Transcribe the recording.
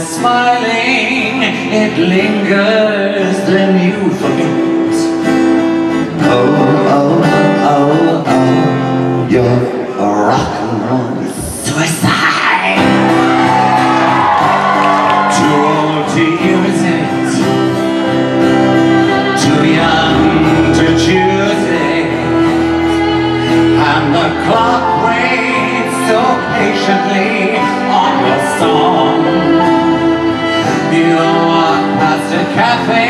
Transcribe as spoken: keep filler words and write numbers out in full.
smiling, it lingers, then you forget. Oh, oh, oh, oh, you're a rock and roll suicide. Too old to use it, too young to choose it, and the clock waits so patiently on your song. You walk past a cafe